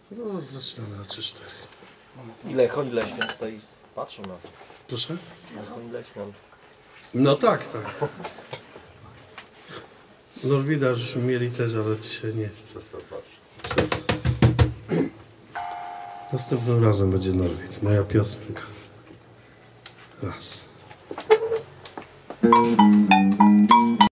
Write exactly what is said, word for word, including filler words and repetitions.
No, zaczynamy na trzy cztery. Ile koni leśne tutaj patrzą na to? Proszę? Na koni leśne. No tak, tak. No widać, żeśmy mieli też, ale dzisiaj nie. Następnym razem będzie Norwid. Moja piosenka. Raz.